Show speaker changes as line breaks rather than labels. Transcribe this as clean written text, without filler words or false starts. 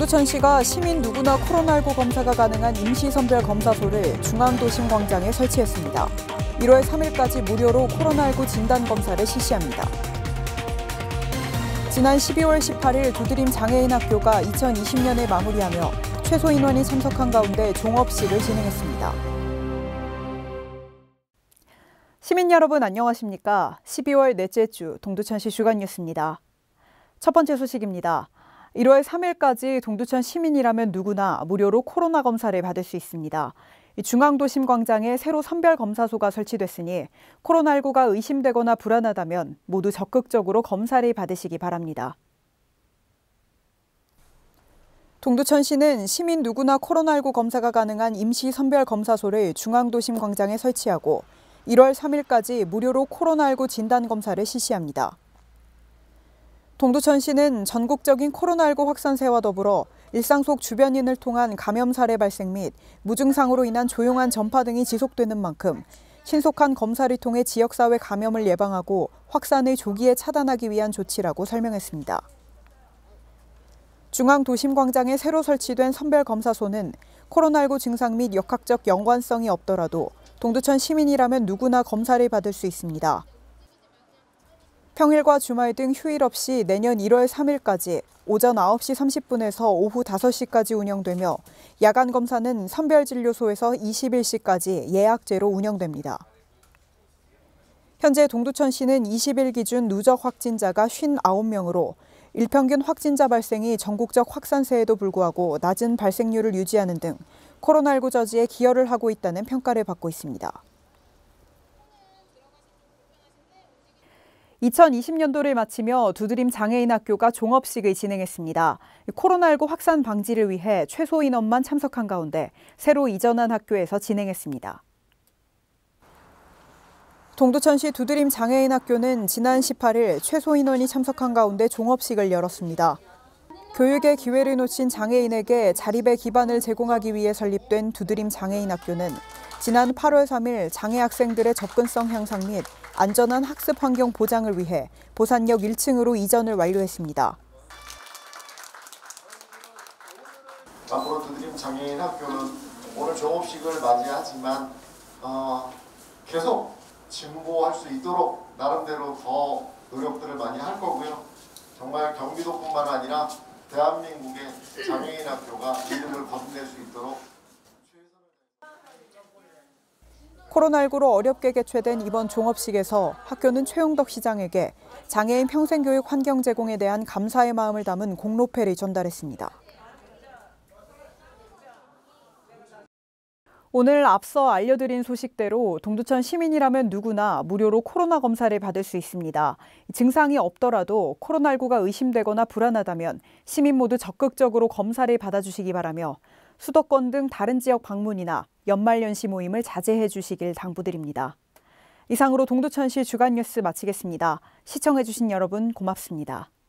동두천시가 시민 누구나 코로나19 검사가 가능한 임시선별검사소를 중앙도심광장에 설치했습니다. 1월 3일까지 무료로 코로나19 진단검사를 실시합니다. 지난 12월 18일 두드림 장애인학교가 2020년에 마무리하며 최소 인원이 참석한 가운데 종업식을 진행했습니다. 시민 여러분 안녕하십니까? 12월 넷째 주 동두천시 주간 뉴스입니다. 첫 번째 소식입니다. 1월 3일까지 동두천 시민이라면 누구나 무료로 코로나 검사를 받을 수 있습니다. 중앙도심광장에 새로 선별검사소가 설치됐으니 코로나19가 의심되거나 불안하다면 모두 적극적으로 검사를 받으시기 바랍니다. 동두천시는 시민 누구나 코로나19 검사가 가능한 임시선별검사소를 중앙도심광장에 설치하고 1월 3일까지 무료로 코로나19 진단검사를 실시합니다. 동두천시는 전국적인 코로나19 확산세와 더불어 일상 속 주변인을 통한 감염 사례 발생 및 무증상으로 인한 조용한 전파 등이 지속되는 만큼 신속한 검사를 통해 지역사회 감염을 예방하고 확산을 조기에 차단하기 위한 조치라고 설명했습니다. 중앙도심광장에 새로 설치된 선별검사소는 코로나19 증상 및 역학적 연관성이 없더라도 동두천 시민이라면 누구나 검사를 받을 수 있습니다. 평일과 주말 등 휴일 없이 내년 1월 3일까지 오전 9시 30분에서 오후 5시까지 운영되며 야간 검사는 선별진료소에서 21시까지 예약제로 운영됩니다. 현재 동두천시는 20일 기준 누적 확진자가 59명으로 일평균 확진자 발생이 전국적 확산세에도 불구하고 낮은 발생률을 유지하는 등 코로나19 저지에 기여를 하고 있다는 평가를 받고 있습니다. 2020년도를 마치며 두드림 장애인학교가 종업식을 진행했습니다. 코로나19 확산 방지를 위해 최소 인원만 참석한 가운데 새로 이전한 학교에서 진행했습니다. 동두천시 두드림 장애인학교는 지난 18일 최소 인원이 참석한 가운데 종업식을 열었습니다. 교육의 기회를 놓친 장애인에게 자립의 기반을 제공하기 위해 설립된 두드림 장애인학교는 지난 8월 3일 장애 학생들의 접근성 향상 및 안전한 학습 환경 보장을 위해 보산역 1층으로 이전을 완료했습니다.
앞으로 두드림 장애인학교는 오늘 종업식을 맞이하지만 계속 진보할 수 있도록 나름대로 더 노력들을 많이 할 거고요. 정말 경기도뿐만 아니라 대한민국의 장애인학교가 이름을 거듭낼 수 있도록
코로나19로 어렵게 개최된 이번 종업식에서 학교는 최용덕 시장에게 장애인 평생교육 환경 제공에 대한 감사의 마음을 담은 공로패를 전달했습니다. 오늘 앞서 알려드린 소식대로 동두천 시민이라면 누구나 무료로 코로나 검사를 받을 수 있습니다. 증상이 없더라도 코로나19가 의심되거나 불안하다면 시민 모두 적극적으로 검사를 받아주시기 바라며 수도권 등 다른 지역 방문이나 연말연시 모임을 자제해 주시길 당부드립니다. 이상으로 동두천시 주간 뉴스 마치겠습니다. 시청해 주신 여러분 고맙습니다.